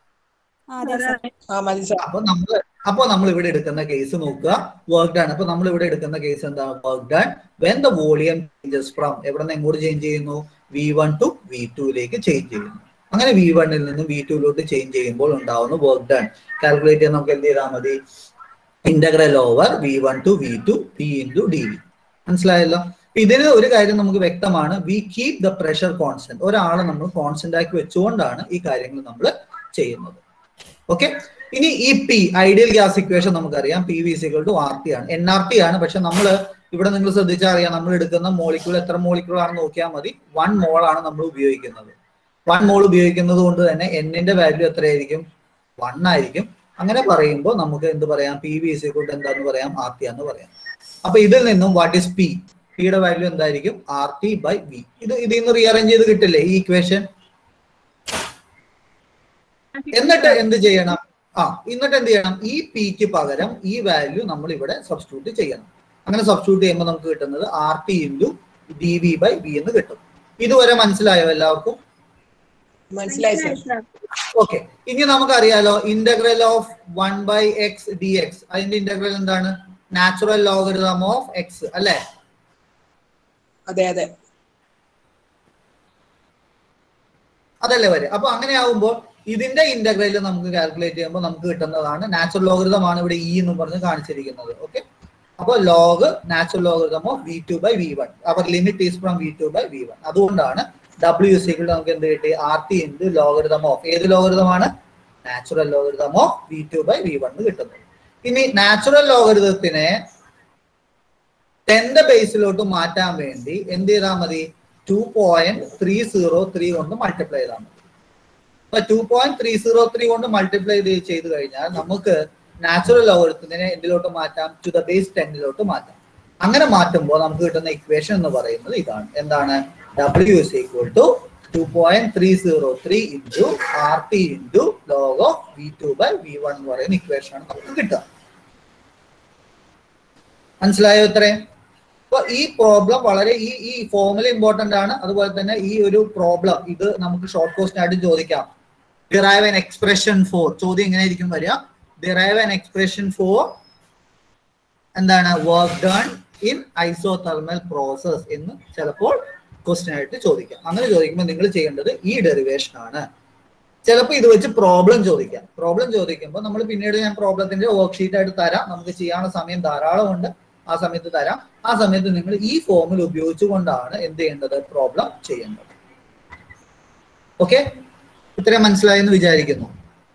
അപ്പൊ നമ്മള് അപ്പൊ നമ്മൾ ഇവിടെ എടുക്കുന്ന കേസ് നോക്കുക. Work done. അപ്പൊ നമ്മൾ ഇവിടെ എടുക്കുന്ന കേസ് എന്താണ്? Work done when the volume changes from എവിടെ നിന്ന് എങ്ങോട്ട് ചേഞ്ച് ചെയ്യുന്നു? വി വൺ ടു വി ടുയിലേക്ക് ചേഞ്ച് ചെയ്യുന്നു. അങ്ങനെ വി വണ്ണിൽ നിന്ന് വി ടുയിലോട്ട് ചേഞ്ച് ചെയ്യുമ്പോൾ ഉണ്ടാവുന്ന വർക്ക് ഡൺ കാൽക്കുലേറ്റ് ചെയ്യാൻ നമുക്ക് എന്ത് ചെയ്താൽ മതി? Integral over V one to V two P into D V. മനസ്സിലായല്ലോ? ഇതിന് ഒരു കാര്യം നമുക്ക് വ്യക്തമാണ്. We keep the pressure constant. ഒരാളെ നമ്മൾ കോൺസ്റ്റന്റ് ആക്കി വെച്ചുകൊണ്ടാണ് ഈ കാര്യങ്ങൾ നമ്മൾ ചെയ്യുന്നത്. ഓക്കെ, ഇനി ഈ പി ഐഡിയൽ ഗ്യാസ് ഇക്വേഷൻ നമുക്കറിയാം. P V equal to R T ആണ്. എൻ ആർ ടി ആണ്. പക്ഷെ നമ്മൾ ഇവിടെ നിങ്ങൾ ശ്രദ്ധിച്ചാൽ അറിയാം, നമ്മൾ എടുക്കുന്ന മോളിക്യൂൾ എത്ര മോളിക്യൂൾ ആണെന്ന് നോക്കിയാൽ മതി. വൺ മോൾ ആണ് നമ്മൾ ഉപയോഗിക്കുന്നത്. വൺ മോൾ ഉപയോഗിക്കുന്നത് കൊണ്ട് തന്നെ എന്നിന്റെ വാല്യൂ എത്രയായിരിക്കും? വൺ ആയിരിക്കും. അങ്ങനെ പറയുമ്പോൾ നമുക്ക് എന്ത് പറയാം? പി വി ഈക്വൽ ടു എന്താന്ന് പറയാം? ആർ ടി എന്ന് പറയാം. അപ്പൊ ഇതിൽ നിന്നും വാട്ട് ഈസ് പി? പിയുടെ വാല്യൂ എന്തായിരിക്കും? R T by V. ഇത് ഇതിൽ നിന്ന് റീഅറേഞ്ച് ചെയ്ത് കിട്ടില്ലേ ഈ ഇക്വേഷൻ? എന്നിട്ട് എന്ത് ചെയ്യണം? ആ എന്നിട്ട് എന്ത് ചെയ്യണം? ഈ പിക്ക് പകരം ഈ വാല്യൂ നമ്മൾ ഇവിടെ സബ്സ്റ്റിറ്റ്യൂട്ട് ചെയ്യണം. അങ്ങനെ സബ്സ്റ്റിറ്റ്യൂട്ട് ചെയ്യുമ്പോൾ നമുക്ക് കിട്ടുന്നത് R T into D V by V എന്ന് കിട്ടും. ഇതുവരെ മനസ്സിലായോ എല്ലാവർക്കും? മനസ്സിലായി. ഓക്കെ, ഇനി നമുക്കറിയാലോ integral of one by X D X. അതിന്റെ ഇന്റഗ്രൽ എന്താണ്? നാച്ചുറൽ ലോഗരിതം ഓഫ് എക്സ് അല്ലെ? അതെ അതെ അതല്ലേ വരെ. അപ്പൊ അങ്ങനെ ആവുമ്പോൾ ഇതിന്റെ ഇന്റഗ്രൽ നമുക്ക് കാൽക്കുലേറ്റ് ചെയ്യുമ്പോൾ നമുക്ക് കിട്ടുന്നതാണ് നാച്ചുറൽ ലോഗരിതം ആണ് ഇവിടെ ഇ എന്ന് പറഞ്ഞ് കാണിച്ചിരിക്കുന്നത്. ഓക്കെ, അപ്പൊ log natural logarithm of V two by V one. അപ്പൊ limit is from V two by V one. അതുകൊണ്ടാണ് ഡബ്ല്യു ഇസ് ഈക്വൽ ടു നമുക്ക് എന്ത് കിട്ടി? R T into logarithm of ഏത് ലോഗരിതമാണ്? Natural logarithm of V two by V one കിട്ടുന്നത്. ഇനി natural ലോഗരിതത്തിനെ ടെന്റെ ബേസിലോട്ട് മാറ്റാൻ വേണ്ടി എന്ത് ചെയ്താൽ മതി? Two point three zero three കൊണ്ട് മൾട്ടിപ്ലൈ ചെയ്താൽ മതി. അപ്പൊ two point three zero three കൊണ്ട് മൾട്ടിപ്ലൈ ചെയ്ത് കഴിഞ്ഞാൽ നമുക്ക് നാച്ചുറൽ ലോഗരിതത്തിനെ എന്തിലോട്ട് മാറ്റാം? ടു ദ ബേസ് ടെന്നിലോട്ട് മാറ്റാം. അങ്ങനെ മാറ്റുമ്പോൾ നമുക്ക് കിട്ടുന്ന ഇക്വേഷൻ എന്ന് പറയുന്നത് ഇതാണ്. എന്താണ്? W is equal to two point three zero three into R T into log of V two by V one എന്ന് പറയുന്ന ഇക്വേഷൻ ആണ് നമുക്ക് കിട്ടുക. മനസ്സിലായോ ഇത്രയും? അപ്പൊ ഈ പ്രോബ്ലം വളരെ ഈ ഈ ഫോർമുല ഇമ്പോർട്ടന്റ് ആണ്. അതുപോലെ തന്നെ ഈ ഒരു പ്രോബ്ലം ഇത് നമുക്ക് ഷോർട്ട് ക്വസ്റ്റ്യൻ ആയിട്ട് ചോദിക്കാം. Derive an expression for. ചോദ്യം ഇങ്ങനെ ആയിരിക്കും വരിക. ഡിറൈവ് ആൻ എക്സ്പ്രഷൻ ഫോർ എന്താണ്? Work done in isothermal process എന്ന് ചിലപ്പോൾ ക്വസ്റ്റ്യൻ ആയിട്ട് ചോദിക്കാം. അങ്ങനെ ചോദിക്കുമ്പോൾ നിങ്ങൾ ചെയ്യേണ്ടത് ഈ ഡെറിവേഷൻ ആണ്. ചിലപ്പോൾ ഇത് വെച്ച് പ്രോബ്ലം ചോദിക്കാം. പ്രോബ്ലം ചോദിക്കുമ്പോൾ നമ്മൾ പിന്നീട് ഞാൻ പ്രോബ്ലത്തിന്റെ വർക്ക്ഷീറ്റ് ആയിട്ട് തരാം. നമുക്ക് ചെയ്യാനുള്ള സമയം ധാരാളം ഉണ്ട്. ആ സമയത്ത് തരാം. ആ സമയത്ത് നിങ്ങൾ ഈ ഫോർമുല ഉപയോഗിച്ചുകൊണ്ടാണ് എന്ത് ചെയ്യേണ്ടത്? പ്രോബ്ലം ചെയ്യേണ്ടത്. ഓക്കെ, ഇത്രയും മനസ്സിലായെന്ന് വിചാരിക്കുന്നു.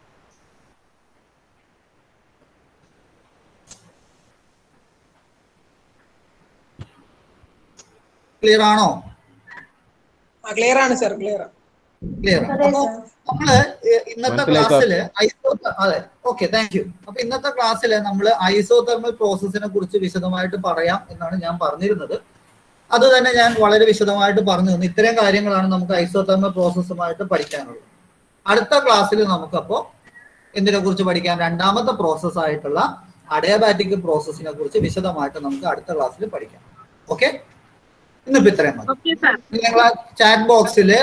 ക്ലിയർ ആണോ? ക്ലിയർ ആണ് സർ, ക്ലിയർ ക്ലിയർ. അപ്പൊ നമ്മള് ഇന്നത്തെ ക്ലാസ്സില് ഐസോ അതെ ഓക്കെ താങ്ക് യു. അപ്പൊ ഇന്നത്തെ ക്ലാസ്സില് നമ്മൾ ഐസോതെർമൽ പ്രോസസ്സിനെ കുറിച്ച് വിശദമായിട്ട് പറയാം എന്നാണ് ഞാൻ പറഞ്ഞിരുന്നത്. അത് തന്നെ ഞാൻ വളരെ വിശദമായിട്ട് പറഞ്ഞു തന്നു. ഇത്രയും കാര്യങ്ങളാണ് നമുക്ക് ഐസോതെർമൽ പ്രോസസ്സുമായിട്ട് പഠിക്കാനുള്ളത്. അടുത്ത ക്ലാസ്സിൽ നമുക്കപ്പോ എന്തിനെ കുറിച്ച് പഠിക്കാം? രണ്ടാമത്തെ പ്രോസസ് ആയിട്ടുള്ള അഡിയാബാറ്റിക് പ്രോസസ്സിനെ കുറിച്ച് വിശദമായിട്ട് നമുക്ക് അടുത്ത ക്ലാസ്സിൽ പഠിക്കാം. ഓക്കെ, ഇന്നിപ്പോ ഇത്രയും മതി. നിങ്ങളെ ചാറ്റ് ബോക്സില്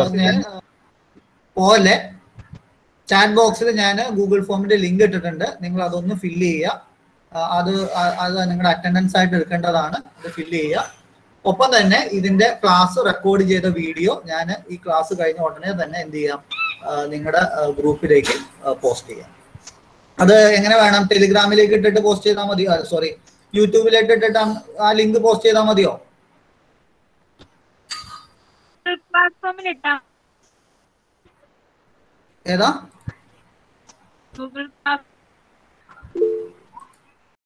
പോലെ ചാറ്റ് ബോക്സിൽ ഞാൻ ഗൂഗിൾ ഫോമിന്റെ ലിങ്ക് ഇട്ടിട്ടുണ്ട്. നിങ്ങൾ അതൊന്ന് ഫില്ല് ചെയ്യുക. അത് അത് നിങ്ങളുടെ അറ്റൻഡൻസ് ആയിട്ട് എടുക്കേണ്ടതാണ്. അത് ഫില്ല് ചെയ്യുക. ഒപ്പം തന്നെ ഇതിന്റെ ക്ലാസ് റെക്കോർഡ് ചെയ്ത വീഡിയോ ഞാൻ ഈ ക്ലാസ് കഴിഞ്ഞ ഉടനെ തന്നെ എന്ത് ചെയ്യാം? നിങ്ങളുടെ ഗ്രൂപ്പിലേക്ക് പോസ്റ്റ് ചെയ്യാം. അത് എങ്ങനെ വേണം? ടെലിഗ്രാമിലേക്ക് ഇട്ടിട്ട് പോസ്റ്റ് ചെയ്താൽ മതിയോ? സോറി, യൂട്യൂബിലേക്ക് ഇട്ടിട്ട് ആ ലിങ്ക് പോസ്റ്റ് ചെയ്താൽ മതിയോ? പ്ലാറ്റ്ഫോമിൽ ഇട്ടാ ഏതാ? ഗൂഗിൾ